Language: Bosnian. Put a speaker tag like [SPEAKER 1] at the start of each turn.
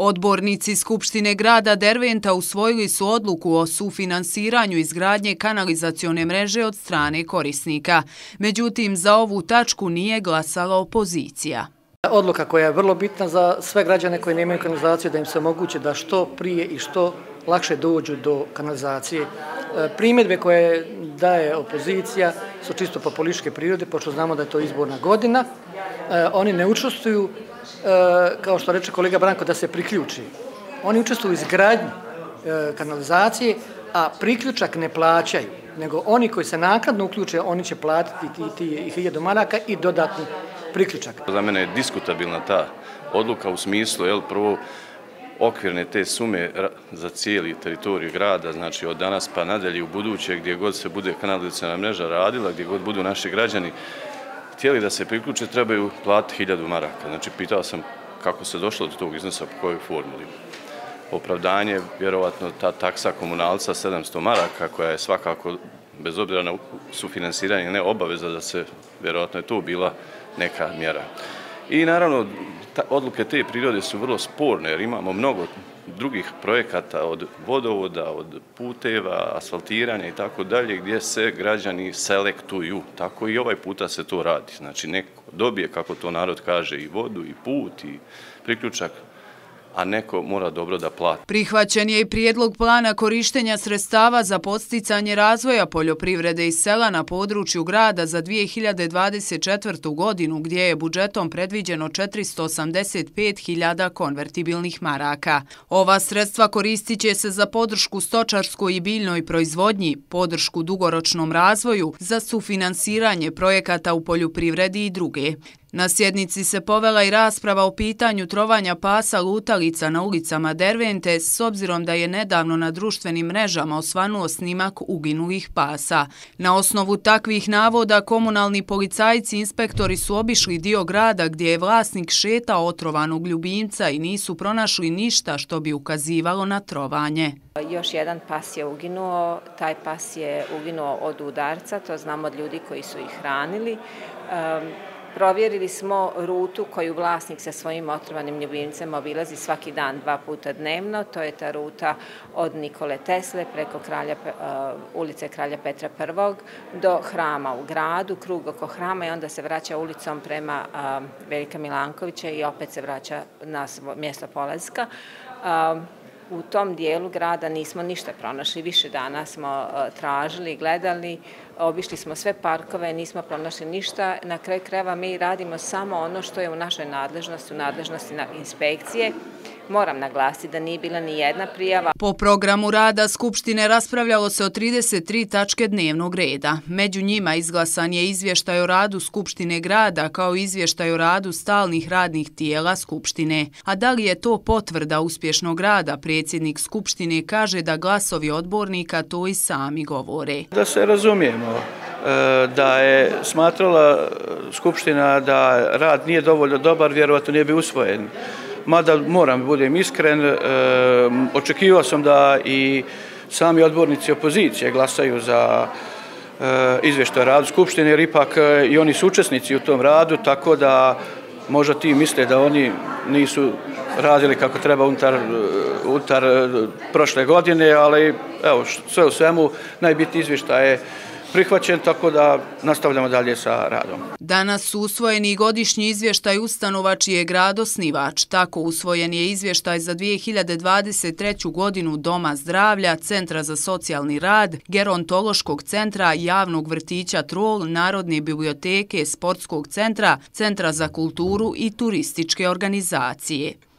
[SPEAKER 1] Odbornici Skupštine grada Derventa usvojili su odluku o sufinansiranju izgradnje kanalizacione mreže od strane korisnika. Međutim, za ovu tačku nije glasala opozicija.
[SPEAKER 2] Odluka koja je vrlo bitna za sve građane koji nemaju kanalizaciju, da im se omogući da što prije i što lakše dođu do kanalizacije. Primjedbe koje daje opozicija su čisto populističke prirode, pošto znamo da je to izborna godina. Oni ne učestvuju, kao što reče kolega Branko, da se priključi. Oni učestvuju u izgradnji kanalizacije, a priključak ne plaćaju, nego oni koji se naknadno uključe, oni će platiti ti 1000 maraka i dodatni priključak.
[SPEAKER 3] Za mene je diskutabilna ta odluka u smislu, prvo, okvirne te sume za cijeli teritoriju grada, znači od danas pa nadalje u buduće, gdje god se bude kanalizaciona mreža radila, gdje god budu naši građani htjeli da se priključe, trebaju platiti 1000 maraka. Znači, pitao sam kako se došlo do tog iznosa, po kojoj formuli. Opravdanje, vjerovatno ta taksa komunalca 700 maraka, koja je svakako, bez obzira na sufinansiranje, ne obaveza da se, vjerovatno je to bila neka mjera. I naravno, odluke te prirode su vrlo sporne, jer imamo mnogo drugih projekata, od vodovoda, od puteva, asfaltiranja i tako dalje, gdje se građani selektuju. Tako i ovaj puta se to radi. Znači, neko dobije, kako to narod kaže, i vodu, i put, i priključak, a neko mora dobro da plati.
[SPEAKER 1] Prihvaćen je i prijedlog plana korištenja sredstava za podsticanje razvoja poljoprivrede i sela na području grada za 2024. godinu, gdje je budžetom predviđeno 485.000 konvertibilnih maraka. Ova sredstva koristit će se za podršku stočarskoj i biljnoj proizvodnji, podršku dugoročnom razvoju, za sufinansiranje projekata u poljoprivredi i druge. Na sjednici se povela i rasprava o pitanju trovanja pasa lutalica na ulicama Dervente, s obzirom da je nedavno na društvenim mrežama osvanuo snimak uginulih pasa. Na osnovu takvih navoda komunalni policajci i inspektori su obišli dio grada gdje je vlasnik šetao otrovanog ljubimca i nisu pronašli ništa što bi ukazivalo na trovanje.
[SPEAKER 4] Još jedan pas je uginuo, taj pas je uginuo od udarca, to znamo od ljudi koji su ih hranili. Provjerili smo rutu koju vlasnik sa svojim otrovanim ljubimcem obilazi svaki dan 2 puta dnevno. To je ta ruta od Nikole Tesle preko ulice Kralja Petra I do hrama u gradu, krug oko hrama i onda se vraća ulicom prema Veljka Milankovića i opet se vraća na mjesto polaska. U tom dijelu grada nismo ništa pronašli, više dana smo tražili, gledali, obišli smo sve parkove, nismo pronašli ništa. Na kraju krajeva mi radimo samo ono što je u našoj nadležnosti, u nadležnosti inspekcije. Moram naglasiti da nije bila ni jedna prijava.
[SPEAKER 1] Po programu rada Skupštine raspravljalo se o 33 tačke dnevnog reda. Među njima izglasan je izvještaj o radu Skupštine grada kao i izvještaj o radu stalnih radnih tijela Skupštine. A da li je to potvrda uspješnog rada, predsjednik Skupštine kaže da glasovi odbornika to i sami govore.
[SPEAKER 5] Da se razumijemo, da je smatrala Skupština da rad nije dovoljno dobar, vjerovatno nije bi usvojen. Mada moram, budem iskren, očekivao sam da i sami odbornici opozicije glasaju za izvještaj o radu Skupštine, jer ipak i oni su učesnici u tom radu, tako da možda ti misle da oni nisu radili kako treba unutar prošle godine, ali evo, sve u svemu najbitniji izvještaj je prihvaćen, tako da nastavljamo dalje sa radom.
[SPEAKER 1] Danas su usvojeni godišnji izvještaj ustanova čiji je grad osnivač. Tako usvojen je izvještaj za 2023. godinu Doma zdravlja, Centra za socijalni rad, Gerontološkog centra, Javnog vrtića Trol, Narodne biblioteke, Sportskog centra, Centra za kulturu i turističke organizacije.